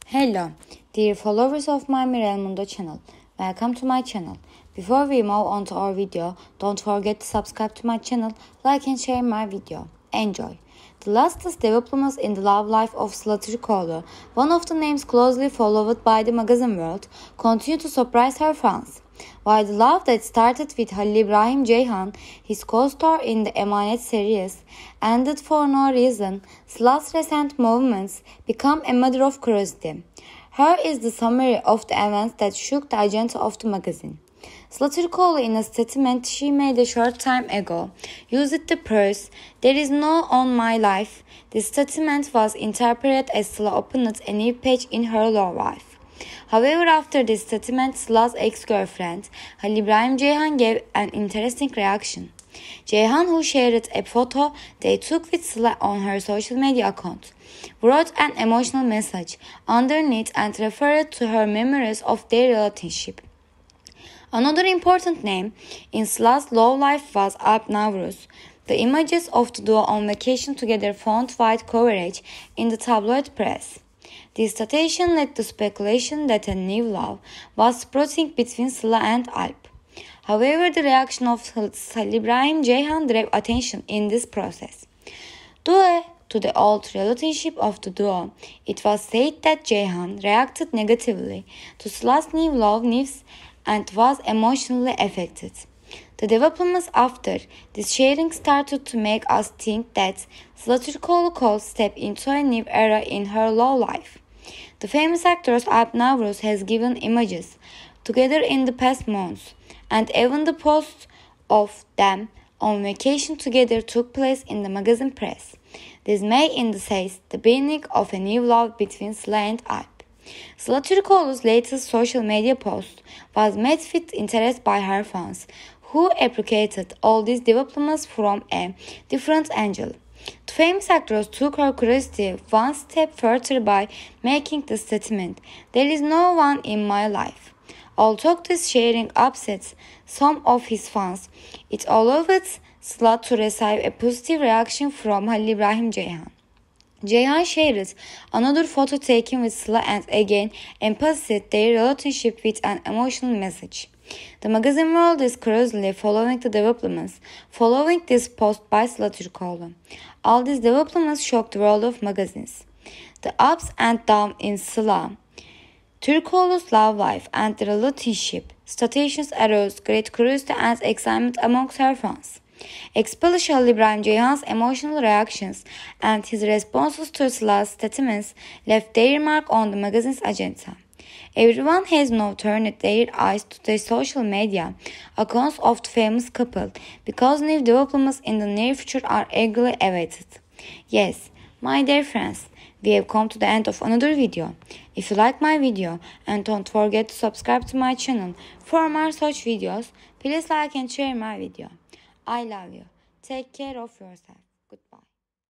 Hello, dear followers of my Mirel Mundo channel. Welcome to my channel. Before we move on to our video, don't forget to subscribe to my channel, like and share my video. Enjoy. The latest developments in the love life of Sıla Türkoğlu, one of the names closely followed by the magazine world, continue to surprise her fans. While the love that started with Halil İbrahim Ceyhan, his co-star in the Emanet series, ended for no reason, Sıla's recent movements become a matter of curiosity. Here is the summary of the events that shook the agenda of the magazine. Sıla Türkoğlu, in a statement she made a short time ago, used the phrase, "There is no on my life." This statement was interpreted as Sıla opened a new page in her love life. However, after this statement, Sıla's ex-girlfriend, Halil İbrahim Ceyhan, gave an interesting reaction. Ceyhan, who shared a photo they took with Sıla on her social media account, wrote an emotional message underneath and referred to her memories of their relationship. Another important name in Sıla's love life was Alp Navruz. The images of the duo on vacation together found wide coverage in the tabloid press. This situation led to speculation that a new love was sprouting between Sıla and Alp. However, the reaction of Halil İbrahim Ceyhan drew attention in this process. Due to the old relationship of the duo, it was said that Ceyhan reacted negatively to Sıla's new love news and was emotionally affected. The developments after this sharing started to make us think that Sıla Türkoğlu could step into a new era in her love life. The famous actress Alp Navruz has given images together in the past months, and even the post of them on vacation together took place in the magazine press. This may indicate the beginning of a new love between Sıla and Alp. Sıla Türkoğlu's latest social media post was met with interest by her fans, who appreciated all these developments from a different angle. The famous actress took her curiosity one step further by making the statement, "There is no one in my life." Although this sharing upsets some of his fans, it allowed Sıla to receive a positive reaction from Halil İbrahim Ceyhan. Ceyhan shared another photo taken with Sıla and again emphasized their relationship with an emotional message. The magazine world is closely following the developments following this post by Sıla Türkoğlu. All these developments shocked the world of magazines. The ups and downs in Sıla Türkoğlu's love life and the relationship situations aroused great curiosity and excitement amongst her fans. Especially Halil İbrahim Ceyhan's emotional reactions and his responses to Sıla's statements left their mark on the magazine's agenda. Everyone has now turned their eyes to the social media accounts of the famous couple because new developments in the near future are eagerly awaited. Yes, my dear friends, we have come to the end of another video. If you like my video and don't forget to subscribe to my channel for more such videos, please like and share my video. I love you. Take care of yourself.